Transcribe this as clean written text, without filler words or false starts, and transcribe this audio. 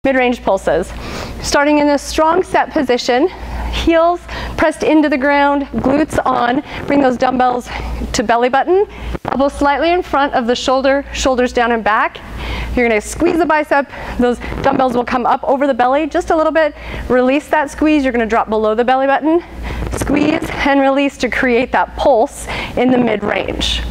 mid-range pulses. Starting in a strong set position, heels pressed into the ground, glutes on, bring those dumbbells to belly button, elbows slightly in front of the shoulder, shoulders down and back. You're going to squeeze the bicep, those dumbbells will come up over the belly just a little bit, release that squeeze, you're going to drop below the belly button, squeeze and release to create that pulse in the mid-range.